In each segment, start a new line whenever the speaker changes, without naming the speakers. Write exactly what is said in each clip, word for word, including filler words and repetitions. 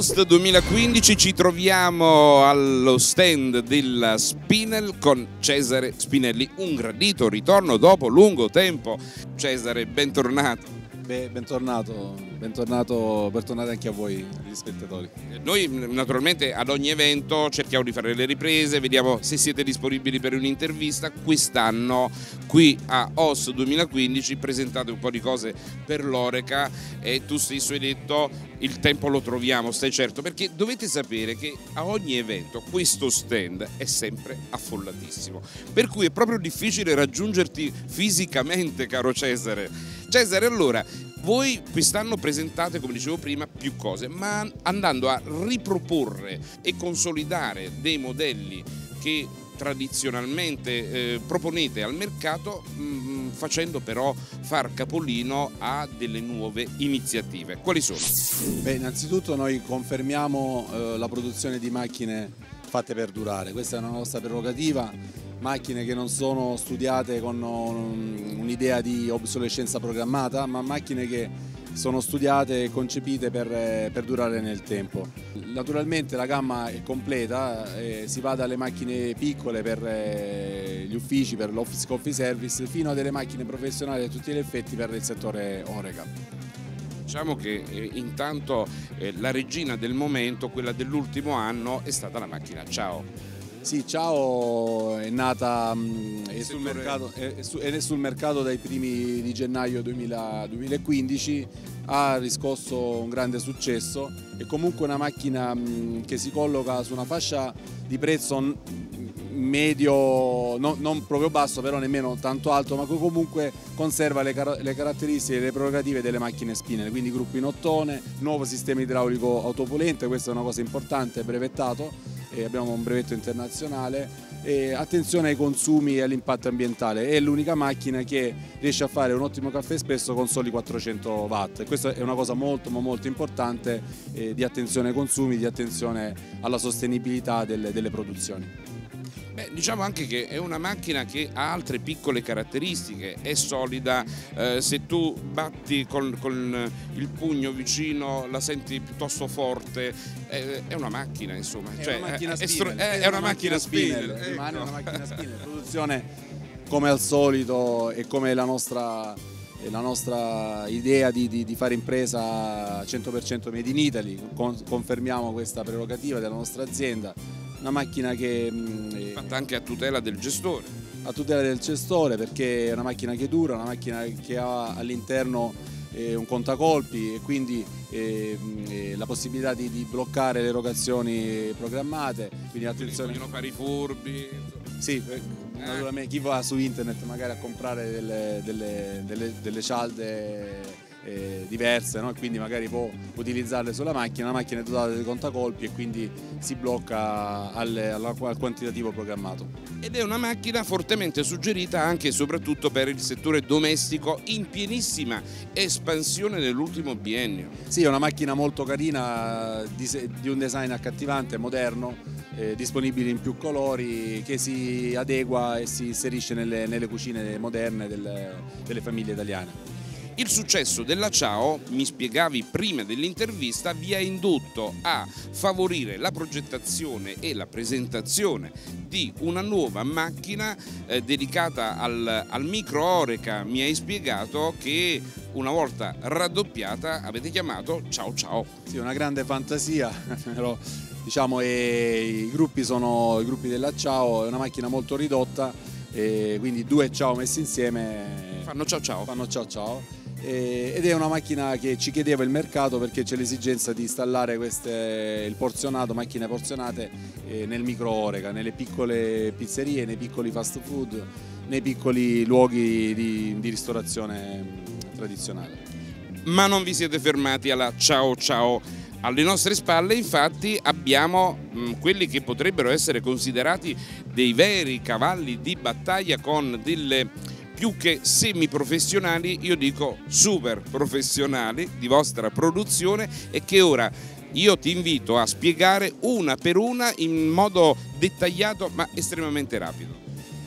Host duemilaquindici, ci troviamo allo stand della Spinel con Cesare Spinelli, un gradito ritorno dopo lungo tempo. Cesare, bentornato.
Beh, bentornato, bentornato, bentornati anche a voi, gli spettatori.
Noi naturalmente ad ogni evento cerchiamo di fare le riprese, vediamo se siete disponibili per un'intervista. Quest'anno qui a Host duemilaquindici presentate un po' di cose per l'Oreca e tu stesso hai detto il tempo lo troviamo, stai certo, perché dovete sapere che a ogni evento questo stand è sempre affollatissimo, per cui è proprio difficile raggiungerti fisicamente, caro Cesare. Cesare, allora, voi quest'anno presentate, come dicevo prima, più cose, ma andando a riproporre e consolidare dei modelli che tradizionalmente eh, proponete al mercato, mh, facendo però far capolino a delle nuove iniziative. Quali sono?
Beh, innanzitutto noi confermiamo eh, la produzione di macchine fatte per durare, questa è una nostra prerogativa, macchine che non sono studiate con un'idea di obsolescenza programmata, ma macchine che sono studiate e concepite per, per durare nel tempo. Naturalmente la gamma è completa, eh, si va dalle macchine piccole per eh, gli uffici, per l'office coffee service, fino a delle macchine professionali a tutti gli effetti per il settore Oreca.
Diciamo che eh, intanto eh, la regina del momento, quella dell'ultimo anno, è stata la macchina Ciao.
Sì, Ciao è nata, è sul, mercato, è, su, è sul mercato dai primi di gennaio duemilaquindici, ha riscosso un grande successo, è comunque una macchina che si colloca su una fascia di prezzo medio, no, non proprio basso, però nemmeno tanto alto, ma che comunque conserva le, car le caratteristiche e le prerogative delle macchine Spinel, quindi gruppo in ottone, nuovo sistema idraulico autopulente, questa è una cosa importante, brevettato. E abbiamo un brevetto internazionale, e attenzione ai consumi e all'impatto ambientale, è l'unica macchina che riesce a fare un ottimo caffè espresso con soli quattrocento watt, e questa è una cosa molto ma molto importante, eh, di attenzione ai consumi, di attenzione alla sostenibilità delle, delle produzioni.
Beh, diciamo anche che è una macchina che ha altre piccole caratteristiche, è solida, eh, se tu batti con, con il pugno vicino la senti piuttosto forte, eh, è una macchina insomma.
È
cioè,
una macchina
è,
Spinel,
è, è, è una, una macchina Spinel, Spinel.
Rimane
Ecco.
una macchina Spinel, produzione come al solito e come la nostra, la nostra idea di, di, di fare impresa cento per cento made in Italy, con, confermiamo questa prerogativa della nostra azienda. Una macchina che è
fatta anche a tutela del gestore.
A tutela del gestore, perché è una macchina che dura, una macchina che ha all'interno eh, un contacolpi e quindi eh, eh, la possibilità di, di bloccare le erogazioni programmate. Quindi attenzione.
Vogliono fare i furbi.
Sì, eh. naturalmente chi va su internet magari a comprare delle, delle, delle, delle cialde Eh, diverse, no? Quindi magari può utilizzarle sulla macchina, la macchina è dotata di contacolpi e quindi si blocca al, al quantitativo programmato.
Ed è una macchina fortemente suggerita anche e soprattutto per il settore domestico, in pienissima espansione nell'ultimo biennio.
Sì, è una macchina molto carina, di, di un design accattivante, moderno, eh, disponibile in più colori, che si adegua e si inserisce nelle, nelle cucine moderne delle, delle famiglie italiane.
Il successo della Ciao, mi spiegavi prima dell'intervista, vi ha indotto a favorire la progettazione e la presentazione di una nuova macchina eh, dedicata al, al micro Oreca. Mi hai spiegato che una volta raddoppiata avete chiamato Ciao Ciao.
Sì, una grande fantasia, però diciamo e i gruppi sono i gruppi della Ciao, è una macchina molto ridotta, e quindi due Ciao messi insieme
fanno Ciao Ciao.
Fanno Ciao Ciao. Ed è una macchina che ci chiedeva il mercato, perché c'è l'esigenza di installare queste, il porzionato, macchine porzionate nel micro Oreca, nelle piccole pizzerie, nei piccoli fast food, nei piccoli luoghi di, di ristorazione tradizionale.
Ma non vi siete fermati alla Ciao Ciao. Alle nostre spalle infatti abbiamo mh, quelli che potrebbero essere considerati dei veri cavalli di battaglia, con delle più che semiprofessionali, io dico super professionali di vostra produzione, e che ora io ti invito a spiegare una per una in modo dettagliato ma estremamente rapido.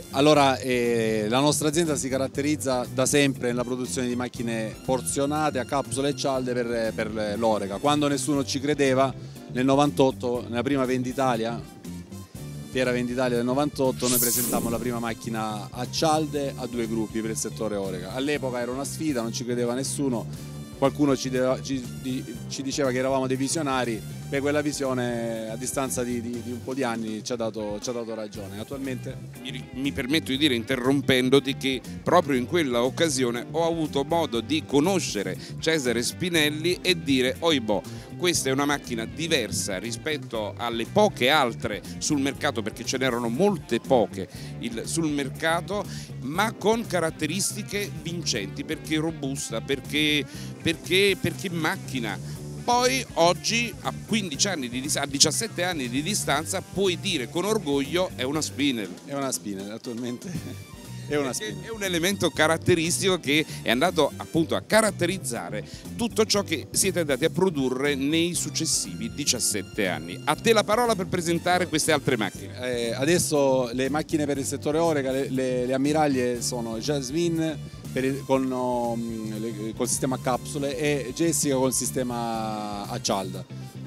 Allora, eh, la nostra azienda si caratterizza da sempre nella produzione di macchine porzionate a capsule e cialde per, per l'Oreca. Quando nessuno ci credeva, nel novantotto, nella prima Venditalia, Fiera Venditalia del novantotto, noi presentammo la prima macchina a cialde a due gruppi per il settore Oreca. All'epoca era una sfida, non ci credeva nessuno, qualcuno ci, deva, ci, di, ci diceva che eravamo dei visionari. Beh, quella visione a distanza di, di, di un po' di anni ci ha dato, ci ha dato ragione. Attualmente
mi, mi permetto di dire, interrompendoti, che proprio in quella occasione ho avuto modo di conoscere Cesare Spinelli e dire: oibò, questa è una macchina diversa rispetto alle poche altre sul mercato, perché ce n'erano molte poche il, sul mercato, ma con caratteristiche vincenti, perché robusta, perché, perché, perché macchina. Poi oggi, a quindici anni di, a diciassette anni di distanza, puoi dire con orgoglio: è una Spinelli.
È una Spinelli, attualmente è una Spinelli.
È un elemento caratteristico che è andato appunto a caratterizzare tutto ciò che siete andati a produrre nei successivi diciassette anni. A te la parola per presentare queste altre macchine.
Eh, adesso le macchine per il settore Oreca, le, le, le ammiraglie sono Jasmine per il, con um, le, col sistema a capsule e Jessica con il sistema a cialda.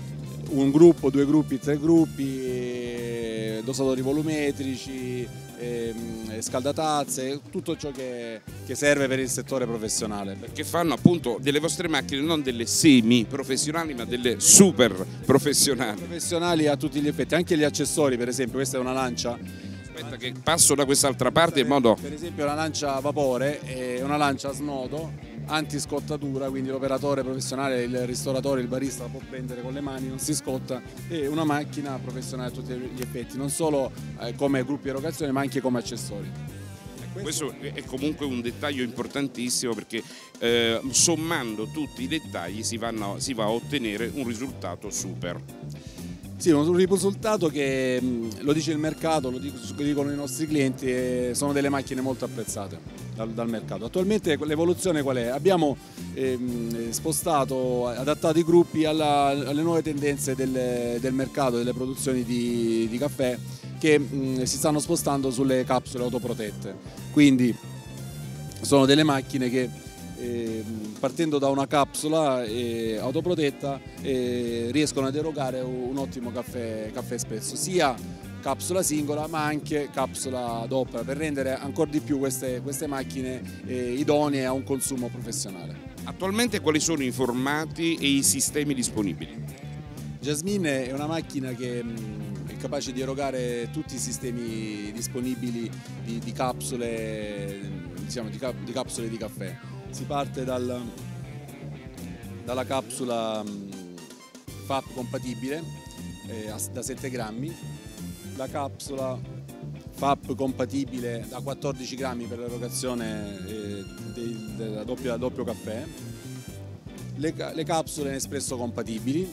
Un gruppo, due gruppi, tre gruppi, eh, dosatori volumetrici, eh, scaldatazze, tutto ciò che, che serve per il settore professionale.
Che fanno appunto delle vostre macchine non delle semi professionali, ma delle super professionali.
Professionali a tutti gli effetti, anche gli accessori, per esempio questa è una lancia.
Aspetta che passo da quest'altra parte in modo...
Per esempio una lancia a vapore è una lancia a snodo, antiscottatura, quindi l'operatore professionale, il ristoratore, il barista la può prendere con le mani, non si scotta, è una macchina professionale a tutti gli effetti, non solo eh, come gruppi di erogazione ma anche come accessori.
Questo è comunque un dettaglio importantissimo, perché eh, sommando tutti i dettagli si, vanno, si va a ottenere un risultato super.
Sì, un risultato che, lo dice il mercato, lo dicono i nostri clienti, sono delle macchine molto apprezzate dal, dal mercato. Attualmente l'evoluzione qual è? Abbiamo ehm, spostato, adattato i gruppi alla, alle nuove tendenze del, del mercato, delle produzioni di, di caffè, che mh, si stanno spostando sulle capsule autoprotette. Quindi sono delle macchine che Eh, partendo da una capsula eh, autoprotetta eh, riescono ad erogare un ottimo caffè, caffè espresso, sia capsula singola ma anche capsula doppia, per rendere ancora di più queste, queste macchine eh, idonee a un consumo professionale.
Attualmente quali sono i formati e i sistemi disponibili?
Jasmine è una macchina che mh, è capace di erogare tutti i sistemi disponibili di, di capsule, diciamo, di, cap di capsule di caffè. Si parte dal, dalla capsula F A P compatibile eh, da sette grammi, la capsula F A P compatibile da quattordici grammi per l'erogazione eh, del, del doppio, doppio caffè, le, le capsule Nespresso compatibili,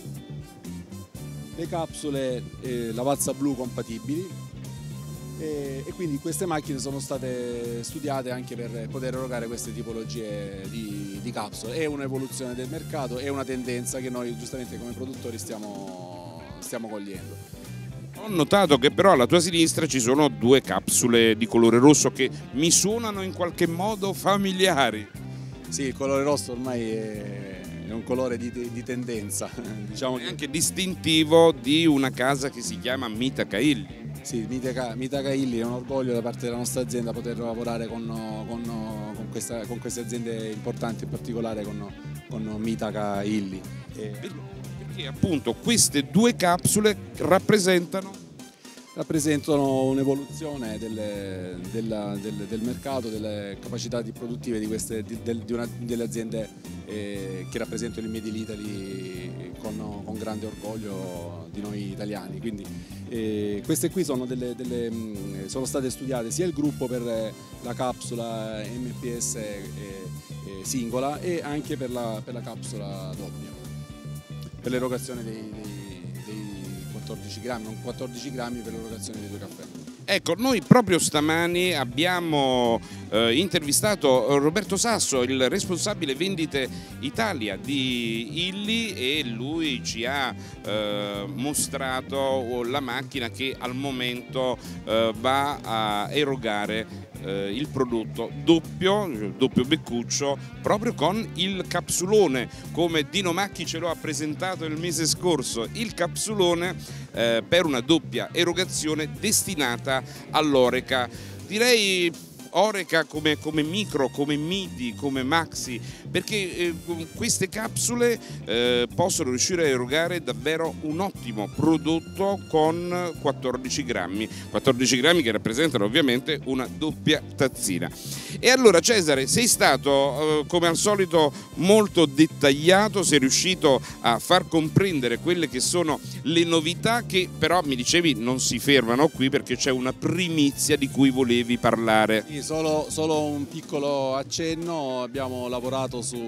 le capsule eh, Lavazza Blu compatibili. E, e quindi queste macchine sono state studiate anche per poter erogare queste tipologie di, di capsule. È un'evoluzione del mercato, è una tendenza che noi giustamente come produttori stiamo, stiamo cogliendo.
Ho notato che però alla tua sinistra ci sono due capsule di colore rosso che mi suonano in qualche modo familiari.
Sì, il colore rosso ormai è, è un colore di, di tendenza. Diciamo
è
che...
anche distintivo di una casa che si chiama Mitaca Illy.
Sì, Mitaca, Mitaca Illy è un orgoglio da parte della nostra azienda poter lavorare con, con, con, questa, con queste aziende importanti, in particolare con, con Mitaca Illy. E...
Perché appunto queste due capsule rappresentano?
rappresentano un'evoluzione del, del, del, del mercato, delle capacità produttive di queste, di, di una, delle aziende eh, che rappresentano il Made in Italy con, con grande orgoglio di noi italiani. Quindi, eh, queste qui sono, delle, delle, sono state studiate sia il gruppo per la capsula M P S eh, eh, singola e anche per la, per la capsula doppia, per l'erogazione dei, dei quattordici grammi, non quattordici grammi per l'erogazione dei due caffè.
Ecco, noi proprio stamani abbiamo eh, intervistato Roberto Sasso, il responsabile vendite Italia di Illy, e lui ci ha eh, mostrato la macchina che al momento eh, va a erogare eh, il prodotto doppio, doppio beccuccio, proprio con il capsulone, come Dino Macchi ce lo ha presentato il mese scorso, il capsulone eh, per una doppia erogazione destinata all'Oreca. Direi Oreca come, come micro, come midi, come maxi, perché eh, queste capsule eh, possono riuscire a erogare davvero un ottimo prodotto con quattordici grammi, quattordici grammi che rappresentano ovviamente una doppia tazzina. E allora Cesare, sei stato eh, come al solito molto dettagliato, sei riuscito a far comprendere quelle che sono le novità, che però mi dicevi non si fermano qui perché c'è una primizia di cui volevi parlare.
Sì, solo, solo un piccolo accenno: abbiamo lavorato su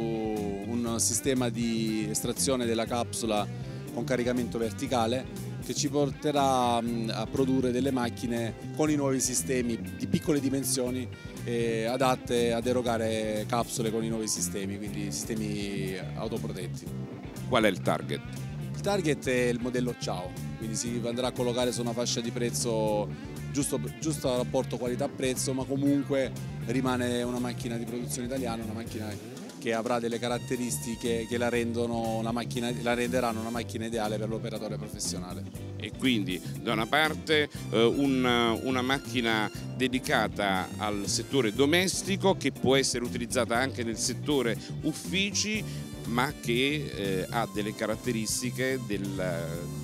un sistema di estrazione della capsula con caricamento verticale che ci porterà a produrre delle macchine con i nuovi sistemi di piccole dimensioni eh, adatte ad erogare capsule con i nuovi sistemi, quindi sistemi autoprotetti.
Qual è il target?
Il target è il modello Ciao, quindi si andrà a collocare su una fascia di prezzo giusto, giusto rapporto qualità-prezzo, ma comunque rimane una macchina di produzione italiana, una macchina che avrà delle caratteristiche che la, rendono una macchina, la renderanno una macchina ideale per l'operatore professionale.
E quindi da una parte eh, una, una macchina dedicata al settore domestico, che può essere utilizzata anche nel settore uffici, ma che eh, ha delle caratteristiche del,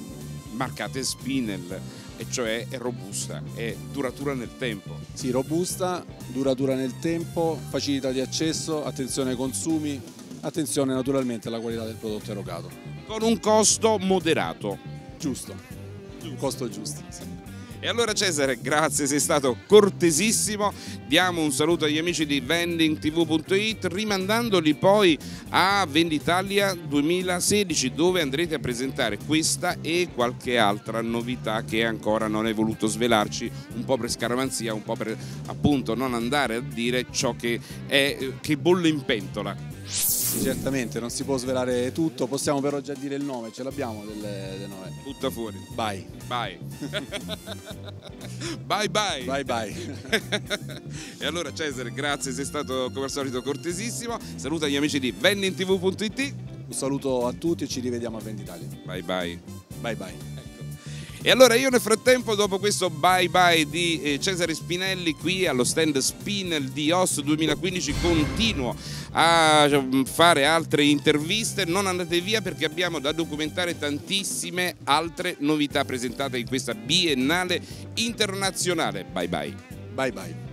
marcate Spinel, e cioè è robusta, è duratura nel tempo.
Sì, robusta, duratura nel tempo, facilità di accesso, attenzione ai consumi, attenzione naturalmente alla qualità del prodotto erogato.
Con un costo moderato.
Giusto, un costo giusto. Sì.
E allora Cesare, grazie, sei stato cortesissimo. Diamo un saluto agli amici di vending t v punto it, rimandandoli poi a Venditalia duemilasedici, dove andrete a presentare questa e qualche altra novità che ancora non hai voluto svelarci, un po' per scaramanzia, un po' per appunto non andare a dire ciò che è che bolle in pentola.
Sì, certamente non si può svelare tutto, possiamo però già dire il nome, ce l'abbiamo del, del nome.
Butta fuori.
Bye.
Bye. Bye bye.
Bye bye.
E allora Cesare, grazie, sei stato come al solito cortesissimo. Saluta gli amici di vending t v punto it.
Un saluto a tutti e ci rivediamo a Venditalia.
Bye bye.
Bye bye.
E allora io nel frattempo, dopo questo bye bye di Cesare Spinelli qui allo stand Spinel di O S duemilaquindici, continuo a fare altre interviste. Non andate via perché abbiamo da documentare tantissime altre novità presentate in questa biennale internazionale. Bye bye.
Bye bye.